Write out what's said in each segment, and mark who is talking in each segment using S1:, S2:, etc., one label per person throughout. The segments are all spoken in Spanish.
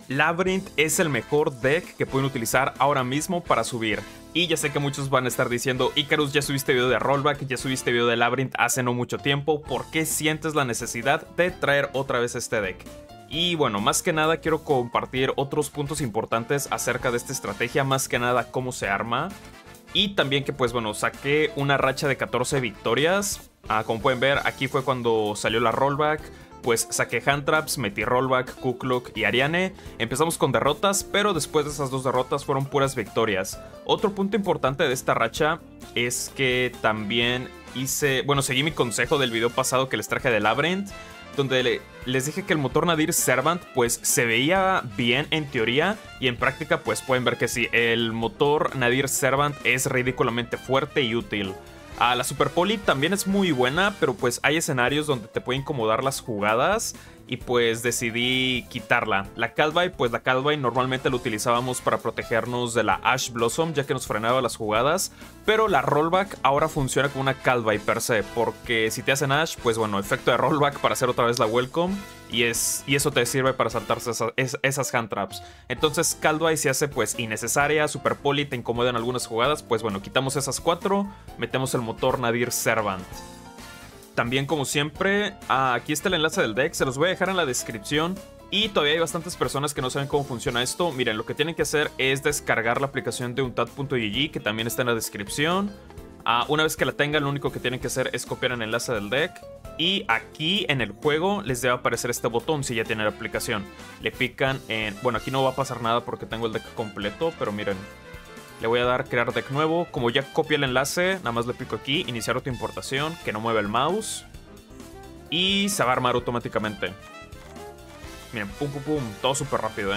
S1: Labyrinth es el mejor deck que pueden utilizar ahora mismo para subir. Y ya sé que muchos van a estar diciendo, Icarus, ya subiste video de Rollback, ya subiste video de Labyrinth hace no mucho tiempo, ¿por qué sientes la necesidad de traer otra vez este deck? Y bueno, más que nada quiero compartir otros puntos importantes acerca de esta estrategia, más que nada cómo se arma. Y también que pues bueno, saqué una racha de 14 victorias. Como pueden ver, aquí fue cuando salió la Rollback. Pues saqué Hand Traps, metí Rollback, Kukluk y Ariane. Empezamos con derrotas, pero después de esas dos derrotas fueron puras victorias. Otro punto importante de esta racha es que también seguí mi consejo del video pasado que les traje de Labyrinth, donde les dije que el motor Nadir Servant pues se veía bien en teoría y en práctica pues pueden ver que sí, el motor Nadir Servant es ridículamente fuerte y útil. La Super Poli también es muy buena, pero pues hay escenarios donde te puede incomodar las jugadas y pues decidí quitarla. La Calvai, pues la Calvai normalmente la utilizábamos para protegernos de la Ash Blossom, ya que nos frenaba las jugadas, pero la Rollback ahora funciona como una Calvai per se, porque si te hacen Ash, pues bueno, efecto de Rollback para hacer otra vez la Welcome, y eso te sirve para saltarse esas Hand Traps. Entonces Calvai se hace pues innecesaria, Super Poli te incomoda en algunas jugadas, pues bueno, quitamos esas 4, metemos el motor Nadir Servant. También, como siempre, aquí está el enlace del deck, se los voy a dejar en la descripción. Y todavía hay bastantes personas que no saben cómo funciona esto. Miren, lo que tienen que hacer es descargar la aplicación de untad.gg, que también está en la descripción. Una vez que la tengan, lo único que tienen que hacer es copiar el enlace del deck. Y aquí en el juego les debe aparecer este botón si ya tienen la aplicación. Le pican en... Bueno, aquí no va a pasar nada porque tengo el deck completo, pero miren. Le voy a dar crear deck nuevo. Como ya copié el enlace, nada más le pico aquí, iniciar autoimportación, que no mueva el mouse. Y se va a armar automáticamente. Miren, pum, pum, pum. Todo súper rápido,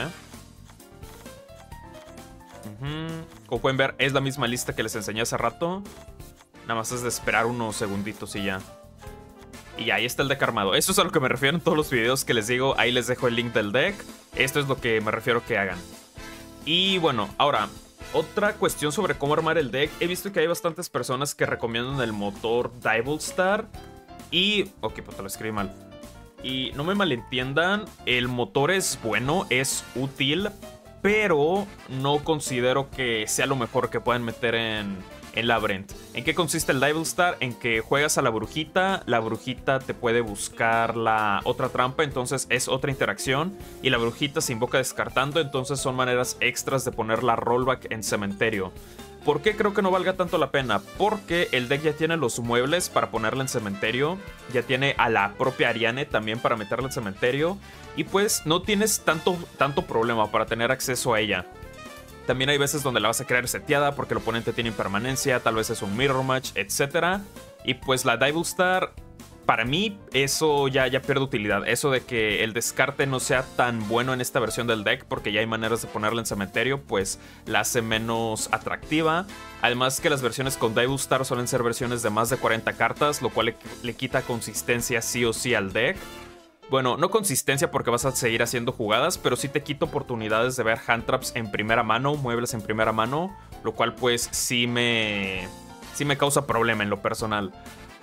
S1: Como pueden ver, es la misma lista que les enseñé hace rato. Nada más es de esperar unos segunditos y ya. Y ahí está el deck armado. Eso es a lo que me refiero en todos los videos que les digo. Ahí les dejo el link del deck. Esto es lo que me refiero que hagan. Y bueno, ahora... Otra cuestión sobre cómo armar el deck. He visto que hay bastantes personas que recomiendan el motor Divelstar. Y... Ok, pues te lo escribí mal. Y no me malentiendan, el motor es bueno, es útil, pero no considero que sea lo mejor que puedan meter en Labyrinth. ¿En qué consiste el Divelstar? En que juegas a la brujita te puede buscar la otra trampa, entonces es otra interacción, y la brujita se invoca descartando, entonces son maneras extras de poner la Rollback en cementerio. ¿Por qué creo que no valga tanto la pena? Porque el deck ya tiene los muebles para ponerla en cementerio, ya tiene a la propia Ariane también para meterla en cementerio, y pues no tienes tanto problema para tener acceso a ella. También hay veces donde la vas a querer seteada porque el oponente tiene impermanencia, tal vez es un mirror match, etc. Y pues la Divelstar, para mí, eso ya pierde utilidad. Eso de que el descarte no sea tan bueno en esta versión del deck, porque ya hay maneras de ponerla en cementerio, pues la hace menos atractiva. Además que las versiones con Divelstar suelen ser versiones de más de 40 cartas, lo cual le quita consistencia sí o sí al deck. Bueno, no consistencia porque vas a seguir haciendo jugadas, pero sí te quita oportunidades de ver hand traps en primera mano, muebles en primera mano, lo cual pues sí me causa problema en lo personal.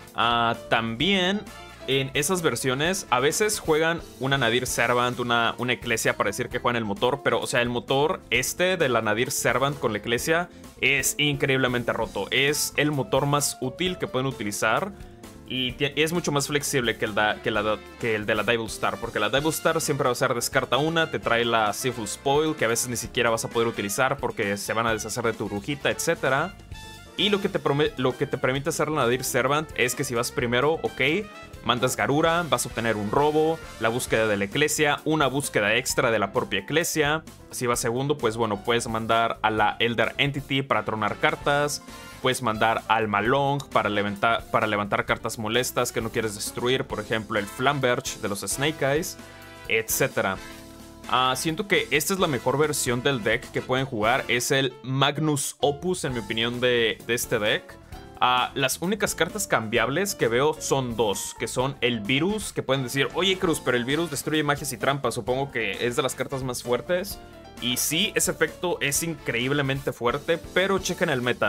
S1: También en esas versiones a veces juegan una Nadir Servant, una Eclesia para decir que juegan el motor, pero o sea, el motor de la Nadir Servant con la Eclesia es increíblemente roto. Es el motor más útil que pueden utilizar. Y es mucho más flexible que el de la Divelstar, porque la Divelstar siempre va a ser descarta una, te trae la Seafull Spoil, que a veces ni siquiera vas a poder utilizar porque se van a deshacer de tu brujita, etc. Y lo que te permite hacer la Nadir Servant es que si vas primero, ok, mandas Garura, vas a obtener un robo, la búsqueda de la Eclesia, una búsqueda extra de la propia Eclesia. Si vas segundo, pues bueno, puedes mandar a la Elder Entity para tronar cartas. Puedes mandar al Malong para levantar cartas molestas que no quieres destruir, por ejemplo el Flamberge de los Snake Eyes, etc. Siento que esta es la mejor versión del deck que pueden jugar, es el Magnus Opus en mi opinión de este deck. Las únicas cartas cambiables que veo son dos, que son el Virus, que pueden decir, oye Cruz, pero el Virus destruye magias y trampas, supongo que es de las cartas más fuertes. Y sí, ese efecto es increíblemente fuerte, pero chequen el meta.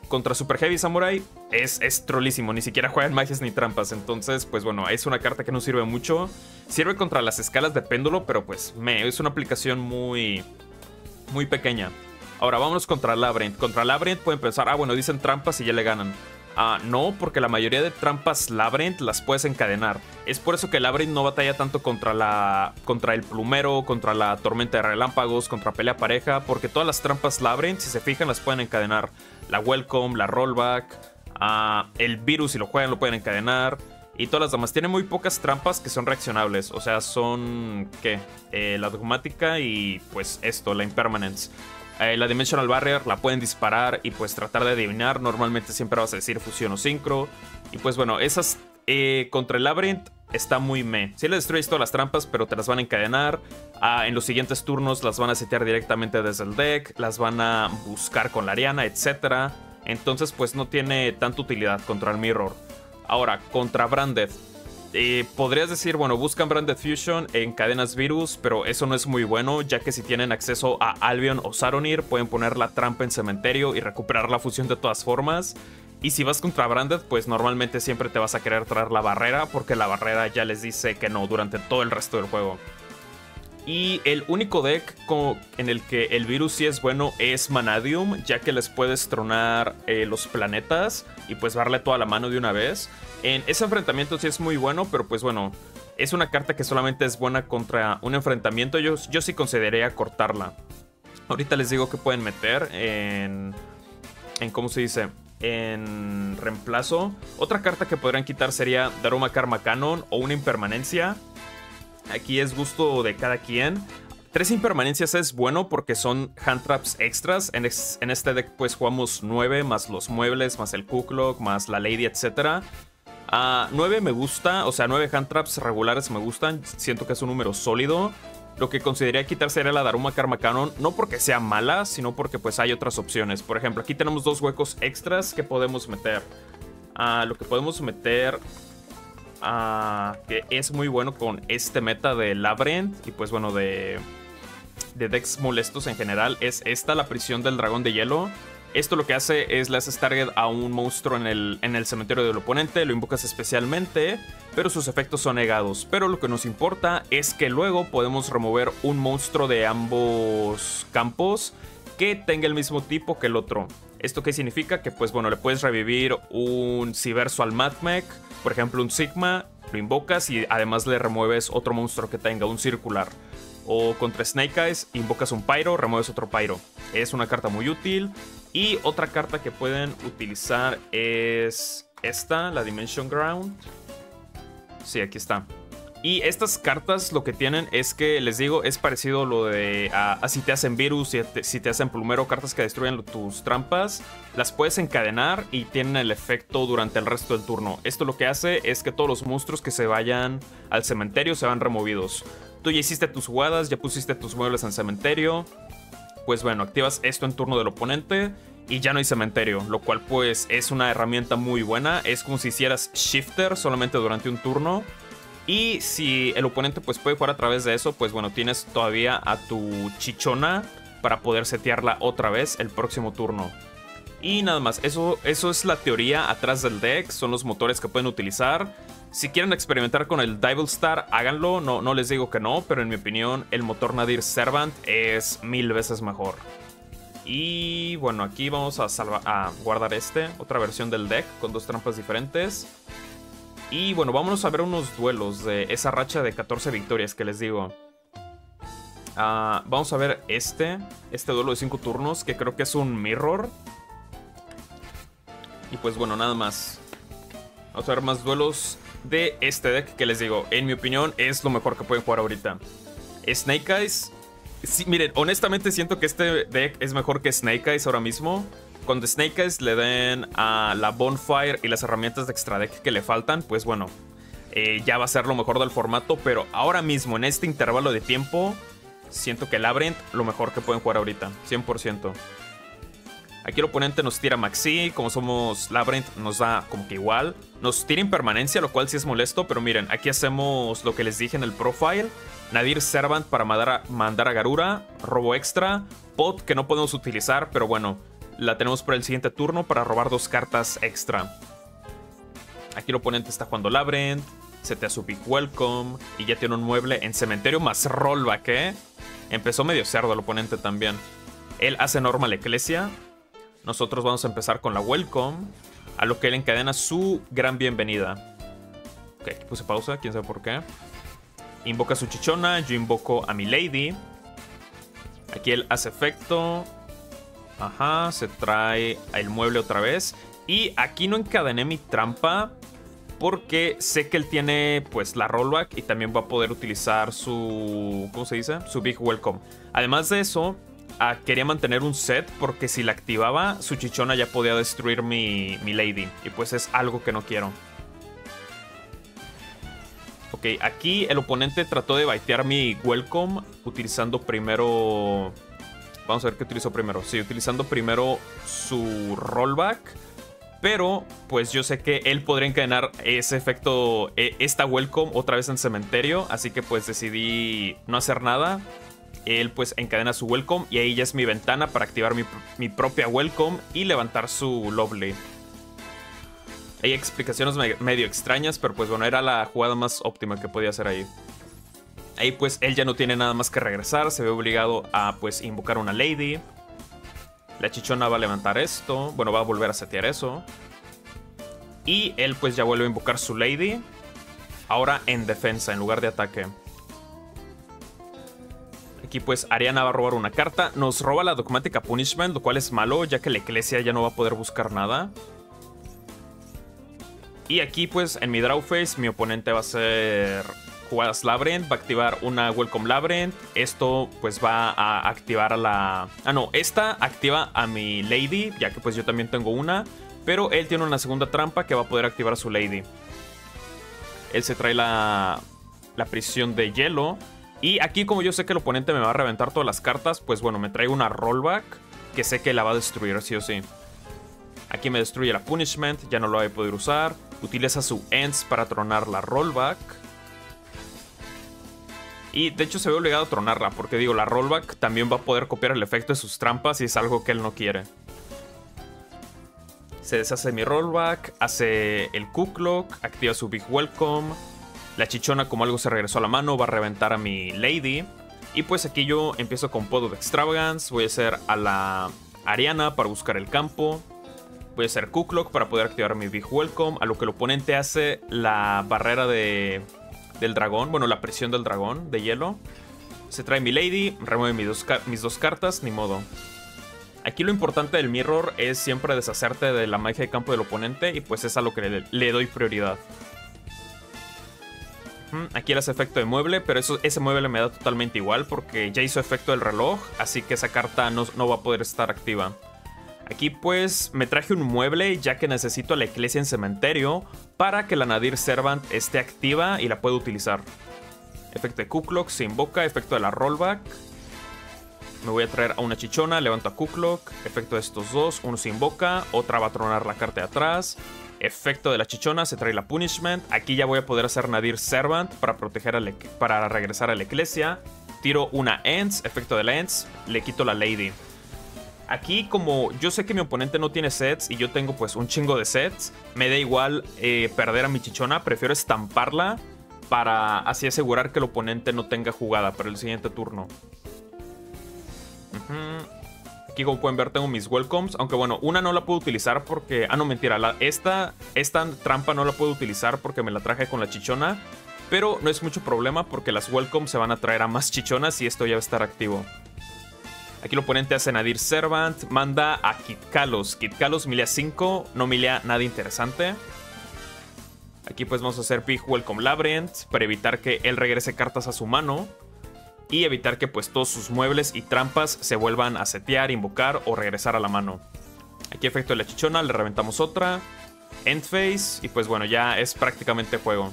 S1: contra Super Heavy Samurai es trollísimo. Ni siquiera juegan magias ni trampas. Entonces, pues bueno, es una carta que no sirve mucho. Sirve contra las escalas de péndulo, pero pues es una aplicación muy pequeña. Ahora, vámonos contra Labyrinth. Contra Labyrinth pueden pensar, bueno, dicen trampas y ya le ganan. No, porque la mayoría de trampas Labyrinth las puedes encadenar. Es por eso que Labyrinth no batalla tanto contra el plumero, contra la tormenta de relámpagos, contra pelea pareja, porque todas las trampas Labyrinth, si se fijan, las pueden encadenar. La Welcome, la Rollback, el Virus, si lo juegan, lo pueden encadenar. Y todas las demás. Tienen muy pocas trampas que son reaccionables. O sea, son, ¿qué? La dogmática y pues esto, la Impermanence. La Dimensional Barrier la pueden disparar y pues tratar de adivinar. Normalmente siempre vas a decir fusión o sincro. Y pues bueno, esas contra el Labyrinth está muy meh. Sí le destruyes todas las trampas, pero te las van a encadenar. En los siguientes turnos las van a setear directamente desde el deck. Las van a buscar con la Ariana, etc. Entonces pues no tiene tanta utilidad contra el Mirror. Ahora, contra Branded. Podrías decir, bueno, buscan Branded Fusion en cadenas Virus, pero eso no es muy bueno, ya que si tienen acceso a Albion o Saronir, pueden poner la trampa en cementerio y recuperar la fusión de todas formas. Y si vas contra Branded, pues normalmente siempre te vas a querer traer la barrera, porque la barrera ya les dice que no durante todo el resto del juego. Y el único deck en el que el Virus sí es bueno es Vanadium, ya que les puedes tronar los planetas y pues darle toda la mano de una vez. En ese enfrentamiento sí es muy bueno, pero pues bueno, es una carta que solamente es buena contra un enfrentamiento. Yo sí consideraría cortarla. Ahorita les digo que pueden meter en ¿cómo se dice? En reemplazo. Otra carta que podrían quitar sería Daruma Karma Cannon o una impermanencia. Aquí es gusto de cada quien. 3 impermanencias es bueno porque son hand traps extras. En este deck pues jugamos 9 más los muebles, más el Cooklock, más la Lady, etc. 9 me gusta, o sea 9 hand traps regulares me gustan. Siento que es un número sólido. Lo que consideraría quitar sería la Daruma Karma Cannon. No porque sea mala, sino porque pues hay otras opciones. Por ejemplo, aquí tenemos 2 huecos extras que podemos meter. Lo que podemos meter... que es muy bueno con este meta de Labyrinth y pues bueno de decks molestos en general, es esta, la prisión del dragón de hielo. Esto lo que hace es le haces target a un monstruo en el cementerio del oponente, lo invocas especialmente, pero sus efectos son negados. Pero lo que nos importa es que luego podemos remover un monstruo de ambos campos que tenga el mismo tipo que el otro. ¿Esto qué significa? Que pues bueno, le puedes revivir un Cyberso al Madmech, por ejemplo un Sigma, lo invocas y además le remueves otro monstruo que tenga un circular. O contra Snake Eyes, invocas un Pyro, remueves otro Pyro. Es una carta muy útil. Y otra carta que pueden utilizar es esta, la Dimension Ground. Sí, aquí está. Y estas cartas lo que tienen es que, les digo, es parecido a lo de si te hacen virus, si te hacen plumero, cartas que destruyen tus trampas, las puedes encadenar y tienen el efecto durante el resto del turno. Esto lo que hace es que todos los monstruos que se vayan al cementerio se van removidos. Tú ya hiciste tus jugadas, ya pusiste tus muebles en cementerio. Pues bueno, activas esto en turno del oponente y ya no hay cementerio, lo cual pues es una herramienta muy buena. Es como si hicieras Shifter solamente durante un turno. Y si el oponente pues puede jugar a través de eso, pues bueno, tienes todavía a tu chichona para poder setearla otra vez el próximo turno. Y nada más, eso es la teoría atrás del deck, son los motores que pueden utilizar. Si quieren experimentar con el Devil Star, háganlo, no les digo que no, pero en mi opinión el motor Nadir Servant es 1000 veces mejor. Y bueno, aquí vamos a guardar otra versión del deck con 2 trampas diferentes. Y bueno, vámonos a ver unos duelos de esa racha de 14 victorias que les digo. Vamos a ver este duelo de 5 turnos, que creo que es un mirror. Y pues bueno, nada más. Vamos a ver más duelos de este deck que les digo, en mi opinión es lo mejor que pueden jugar ahorita. Snake Eyes. Sí, miren, honestamente siento que este deck es mejor que Snake Eyes ahora mismo. Cuando Snake Eyes le den a la Bonfire y las herramientas de extra deck que le faltan, pues bueno, ya va a ser lo mejor del formato. Pero ahora mismo, en este intervalo de tiempo, siento que Labyrinth lo mejor que pueden jugar ahorita, 100%. Aquí el oponente nos tira Maxi, como somos Labyrinth nos da como que igual. Nos tira Impermanencia, lo cual sí es molesto, pero miren, aquí hacemos lo que les dije en el profile. Nadir Servant para mandar a Garura, robo extra, pot que no podemos utilizar, pero bueno, la tenemos para el siguiente turno para robar 2 cartas extra. Aquí el oponente está jugando Labyrinth, setea su Big Welcome y ya tiene un mueble en cementerio más rollback, ¿eh? Empezó medio cerdo el oponente también. Él hace Normal Ecclesia. Nosotros vamos a empezar con la Welcome, a lo que él encadena su Gran Bienvenida. Ok, aquí puse pausa, quién sabe por qué. Invoca a su chichona, yo invoco a mi Lady. Aquí él hace efecto. Ajá, se trae el mueble otra vez. Y aquí no encadené mi trampa porque sé que él tiene pues la rollback y también va a poder utilizar su... ¿cómo se dice? Su Big Welcome. Además de eso, quería mantener un set porque si la activaba, su chichona ya podía destruir mi Lady. Y pues es algo que no quiero. Ok, aquí el oponente trató de baitear mi Welcome utilizando primero... Vamos a ver qué utilizó primero. Sí, utilizando primero su rollback. Pero, pues yo sé que él podría encadenar ese efecto, esta Welcome otra vez en cementerio. Así que pues decidí no hacer nada. Él pues encadena su Welcome y ahí ya es mi ventana para activar mi propia Welcome y levantar su Lovely. Hay explicaciones medio extrañas, pero pues bueno, era la jugada más óptima que podía hacer ahí. Ahí pues él ya no tiene nada más que regresar, se ve obligado a pues invocar una Lady. La chichona va a levantar esto, bueno, va a volver a setear eso. Y él pues ya vuelve a invocar su Lady, ahora en defensa en lugar de ataque. Aquí pues Ariana va a robar una carta, nos roba la Dogmática Punishment, lo cual es malo ya que la Ecclesia ya no va a poder buscar nada. Y aquí pues en mi draw phase mi oponente va a hacer jugadas Labyrinth, va a activar una Welcome Labyrinth. Esto pues va a activar a la... Ah no, esta activa a mi Lady, ya que pues yo también tengo una. Pero él tiene una segunda trampa que va a poder activar a su Lady. Él se trae la prisión de hielo. Y aquí como yo sé que el oponente me va a reventar todas las cartas, pues bueno, me traigo una rollback que sé que la va a destruir sí o sí. Aquí me destruye la Punishment, ya no lo voy a poder usar. Utiliza su Ends para tronar la rollback. Y de hecho se ve obligado a tronarla, porque digo, la rollback también va a poder copiar el efecto de sus trampas y es algo que él no quiere. Se deshace mi rollback, hace el Cooklock, activa su Big Welcome. La chichona, como algo se regresó a la mano, va a reventar a mi Lady. Y pues aquí yo empiezo con Pod of Extravagance, voy a hacer a la Ariana para buscar el campo. Voy a hacer Cooklock para poder activar mi Big Welcome, a lo que el oponente hace la barrera del dragón, bueno, la presión del dragón de hielo. Se trae mi Lady, remueve mis dos cartas, ni modo. Aquí lo importante del Mirror es siempre deshacerte de la magia de campo del oponente y pues es a lo que le doy prioridad. Aquí él hace efecto de mueble, pero ese mueble me da totalmente igual porque ya hizo efecto del reloj, así que esa carta no va a poder estar activa. Aquí pues me traje un mueble ya que necesito a la Ecclesia en cementerio para que la Nadir Servant esté activa y la pueda utilizar. Efecto de Cooklock, se invoca, efecto de la rollback. Me voy a traer a una chichona, levanto a Cooklock, efecto de estos dos, uno se invoca, otra va a tronar la carta de atrás. Efecto de la chichona, se trae la Punishment. Aquí ya voy a poder hacer Nadir Servant para proteger para regresar a la Ecclesia. Tiro una Ends, efecto de la Ends, le quito la Lady. Aquí como yo sé que mi oponente no tiene sets y yo tengo pues un chingo de sets, me da igual perder a mi chichona, prefiero estamparla para así asegurar que el oponente no tenga jugada para el siguiente turno. Aquí como pueden ver tengo mis welcomes, aunque bueno, una no la puedo utilizar porque... Ah, no, mentira, esta trampa no la puedo utilizar porque me la traje con la chichona, pero no es mucho problema porque las welcomes se van a traer a más chichonas y esto ya va a estar activo. Aquí el oponente hace Nadir Servant, manda a Kitkalos. Kitkalos milea 5, no milea nada interesante. Aquí pues vamos a hacer Big Welcome Labyrinth para evitar que él regrese cartas a su mano. Y evitar que pues todos sus muebles y trampas se vuelvan a setear, invocar o regresar a la mano. Aquí efecto de la chichona, le reventamos otra. End phase y pues bueno, ya es prácticamente juego.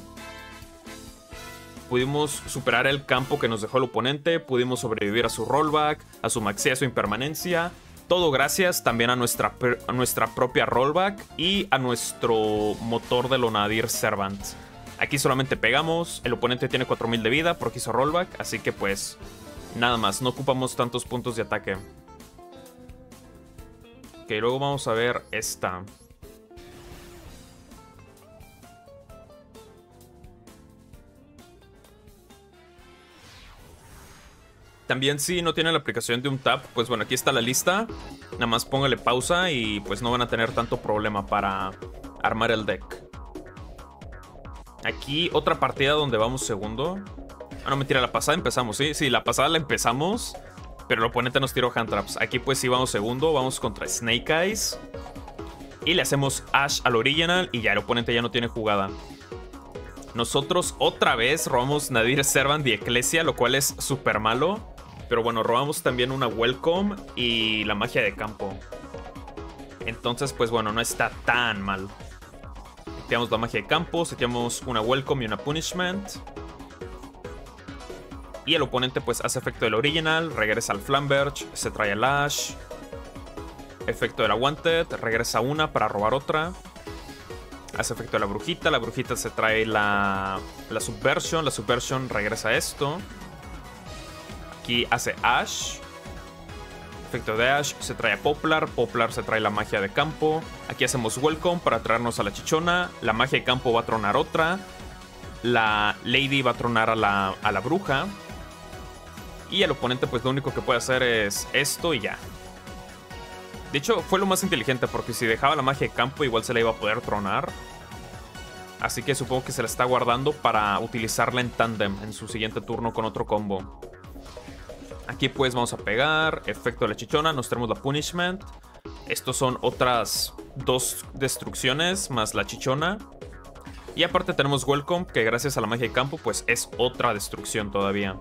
S1: Pudimos superar el campo que nos dejó el oponente, pudimos sobrevivir a su rollback, a su maxi, a su impermanencia. Todo gracias también a nuestra propia rollback y a nuestro motor de Nadir Servant. Aquí solamente pegamos, el oponente tiene 4000 de vida porque hizo rollback, así que pues nada más, no ocupamos tantos puntos de ataque. Ok, luego vamos a ver esta. También si no tienen la aplicación de Untap, pues bueno, aquí está la lista. Nada más póngale pausa y pues no van a tener tanto problema para armar el deck. Aquí otra partida donde vamos segundo. Ah, no, mentira, la pasada empezamos, ¿sí? Sí, la pasada la empezamos, pero el oponente nos tiró hand traps. Aquí pues sí vamos segundo, vamos contra Snake Eyes. Y le hacemos Ash al original y ya el oponente ya no tiene jugada. Nosotros otra vez robamos Nadir Servant y Ecclesia, lo cual es súper malo. Pero bueno, robamos también una Welcome y la magia de campo. Entonces, pues bueno, no está tan mal. Seteamos la magia de campo, seteamos una Welcome y una Punishment. Y el oponente pues hace efecto del original, regresa al Flamberge, se trae el Ash. Efecto de la Wanted, regresa una para robar otra. Hace efecto de la brujita se trae la Subversion regresa esto. Aquí hace Ash. Efecto de Ash, se trae a Poplar se trae la magia de campo. Aquí hacemos Welcome para traernos a la chichona. La magia de campo va a tronar otra. La Lady va a tronar a la bruja. Y el oponente pues lo único que puede hacer es esto y ya. De hecho fue lo más inteligente porque si dejaba la magia de campo igual se la iba a poder tronar. Así que supongo que se la está guardando para utilizarla en tándem en su siguiente turno con otro combo. Aquí pues vamos a pegar, efecto de la chichona, nos tenemos la Punishment. Estos son otras 2 destrucciones más la chichona. Y aparte tenemos Welcome, que gracias a la magia de campo pues es otra destrucción todavía.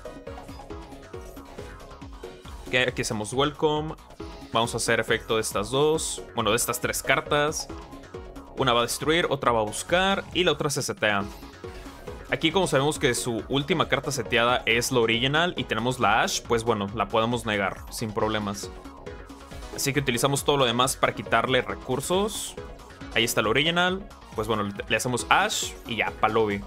S1: Okay, aquí hacemos Welcome. Vamos a hacer efecto de estas 2, bueno, de estas 3 cartas. Una va a destruir, otra va a buscar y la otra se setea. Aquí como sabemos que su última carta seteada es la original y tenemos la Ash, pues bueno, la podemos negar sin problemas. Así que utilizamos todo lo demás para quitarle recursos. Ahí está la original, pues bueno, le hacemos Ash y ya, pa' lobby.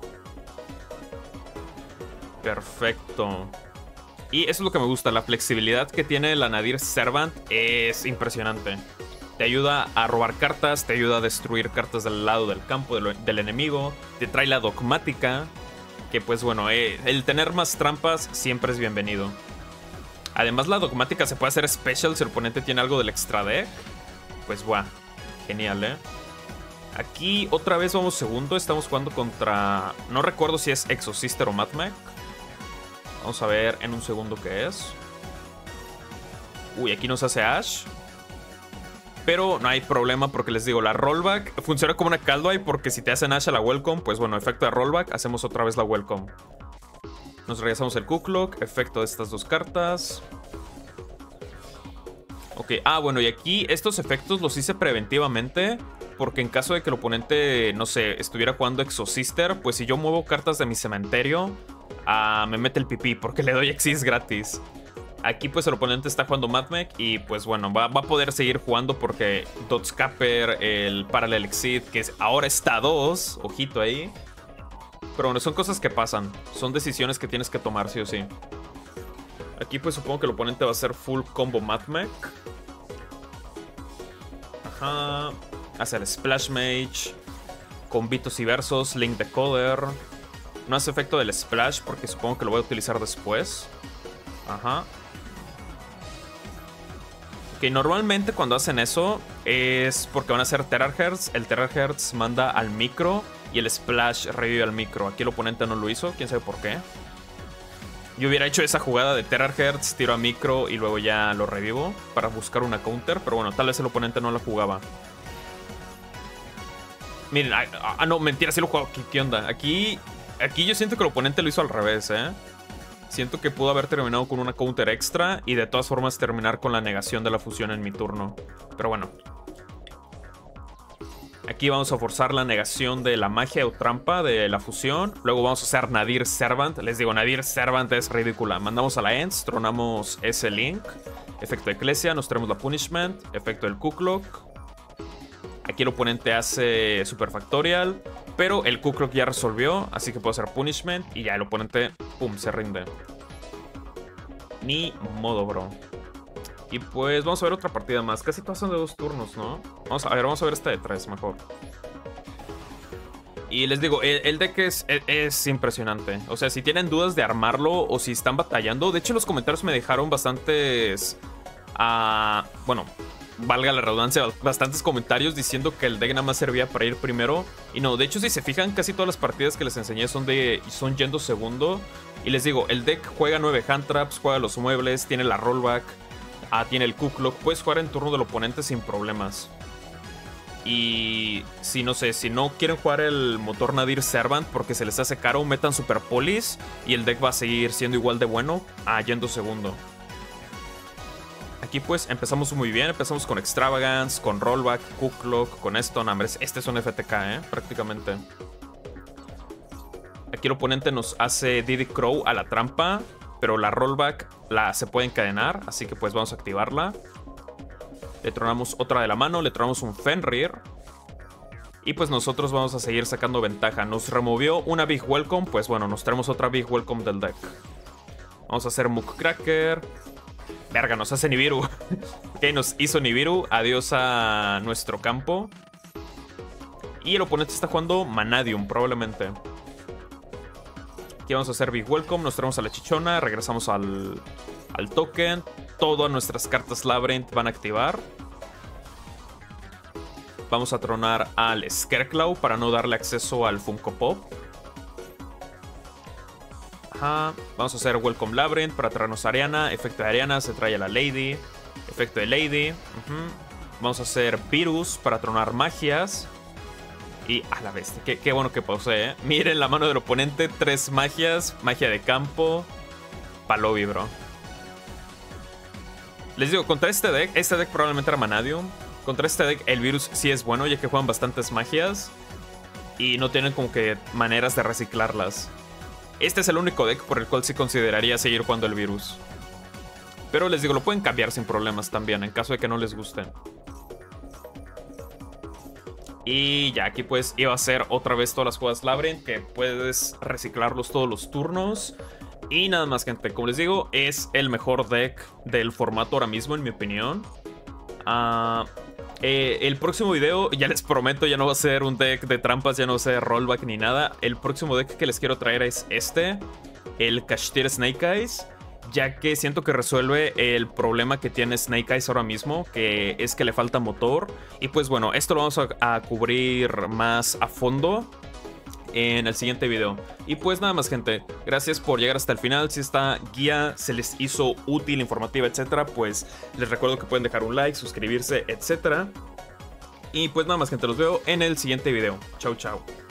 S1: Perfecto. Y eso es lo que me gusta, la flexibilidad que tiene la Nadir Servant es impresionante. Te ayuda a robar cartas, te ayuda a destruir cartas del lado del campo del enemigo. Te trae la dogmática, que pues bueno, el tener más trampas siempre es bienvenido. Además la dogmática se puede hacer special si el oponente tiene algo del extra deck. Pues guau, genial, ¿eh? Aquí otra vez vamos segundo, estamos jugando contra... No recuerdo si es Exosister o Madmec. Vamos a ver en un segundo qué es. Uy, aquí nos hace Ash. Pero no hay problema porque les digo, la rollback funciona como una Kaldvine porque si te hacen Ash a la Welcome, pues bueno, efecto de rollback, hacemos otra vez la Welcome. Nos regresamos el Kuklok, efecto de estas 2 cartas. Ok, bueno, y aquí estos efectos los hice preventivamente porque en caso de que el oponente, no sé, estuviera jugando Exosister, pues si yo muevo cartas de mi cementerio, me mete el pipí porque le doy Exis gratis. Aquí pues el oponente está jugando Madmec y pues bueno, va a poder seguir jugando porque Dotscapper, el Parallel Exit, que ahora está a 2, ojito ahí. Pero bueno, son cosas que pasan, son decisiones que tienes que tomar sí o sí. Aquí pues supongo que el oponente va a hacer full combo Madmec. Ajá, hace el Splash Mage, combitos y versos, Link Decoder. No hace efecto del Splash porque supongo que lo voy a utilizar después. Ajá. Ok, normalmente cuando hacen eso es porque van a hacer Terahertz. El Terahertz manda al micro y el Splash revive al micro. Aquí el oponente no lo hizo, quién sabe por qué. Yo hubiera hecho esa jugada de Terahertz, tiro a micro y luego ya lo revivo para buscar una counter. Pero bueno, tal vez el oponente no la jugaba. Miren, no, mentira, sí lo jugaba. ¿Qué onda? Aquí yo siento que el oponente lo hizo al revés, ¿eh? Siento que pudo haber terminado con una counter extra y de todas formas terminar con la negación de la fusión en mi turno. Pero bueno. Aquí vamos a forzar la negación de la magia o trampa de la fusión. Luego vamos a hacer Nadir Servant. Les digo, Nadir Servant es ridícula. Mandamos a la Ents, tronamos ese Link. Efecto de Ecclesia, nos traemos la Punishment. Efecto del Kuklok. Aquí el oponente hace Super Factorial. Pero el Kuklok ya resolvió, así que puedo hacer Punishment y ya el oponente, pum, se rinde. Ni modo, bro. Y pues vamos a ver otra partida más. Casi todas son de 2 turnos, ¿no? Vamos a ver esta de 3 mejor. Y les digo, el deck es impresionante. O sea, si tienen dudas de armarlo o si están batallando. De hecho, los comentarios me dejaron bastantes... bueno, valga la redundancia, bastantes comentarios diciendo que el deck nada más servía para ir primero. Y no, de hecho, si se fijan, casi todas las partidas que les enseñé son yendo segundo. Y les digo, el deck juega 9 hand traps, juega los muebles, tiene la rollback, tiene el cook lock. Puedes jugar en turno del oponente sin problemas. Y si no sé, si no quieren jugar el motor Nadir Servant porque se les hace caro, metan Super Polis y el deck va a seguir siendo igual de bueno yendo segundo. Aquí pues empezamos muy bien, empezamos con Extravagance, con Rollback, Cook Lock, con esto, nombres. Este es un FTK, prácticamente. Aquí el oponente nos hace Diddy Crow a la trampa, pero la Rollback se puede encadenar, así que pues vamos a activarla. Le tronamos otra de la mano, le tronamos un Fenrir. Y pues nosotros vamos a seguir sacando ventaja. Nos removió una Big Welcome, pues bueno, nos traemos otra Big Welcome del deck. Vamos a hacer Muckracker. Verga, nos hace Nibiru. Ok, nos hizo Nibiru. Adiós a nuestro campo. Y el oponente está jugando Manadium, probablemente. Aquí vamos a hacer Big Welcome, nos traemos a la chichona, regresamos al token. Todas nuestras cartas Labyrinth van a activar. Vamos a tronar al Scareclaw para no darle acceso al Funko Pop. Vamos a hacer Welcome Labyrinth para traernos a Ariana. Efecto de Ariana, se trae a la Lady. Efecto de Lady. Vamos a hacer Virus para tronar magias. Y a la bestia, qué bueno que pausé, Miren la mano del oponente, 3 magias, magia de campo. Palobi, bro. Les digo, contra este deck probablemente era Manadium. Contra este deck el Virus sí es bueno, ya que juegan bastantes magias. Y no tienen como que maneras de reciclarlas. Este es el único deck por el cual sí consideraría seguir jugando el Virus. Pero les digo, lo pueden cambiar sin problemas también, en caso de que no les guste. Y ya aquí pues iba a ser otra vez todas las jugadas Labyrinth, que puedes reciclarlos todos los turnos. Y nada más, gente, como les digo, es el mejor deck del formato ahora mismo, en mi opinión. El próximo video, ya les prometo, ya no va a ser un deck de trampas, ya no va a ser rollback ni nada. El próximo deck que les quiero traer es el Kashtira Snake Eyes, ya que siento que resuelve el problema que tiene Snake Eyes ahora mismo, que es que le falta motor. Y pues bueno, esto lo vamos a cubrir más a fondo en el siguiente video. Y pues nada más, gente, gracias por llegar hasta el final. Si esta guía se les hizo útil, informativa, etcétera, pues les recuerdo que pueden dejar un like, suscribirse, etcétera. Y pues nada más, gente, los veo en el siguiente video. Chau, chau.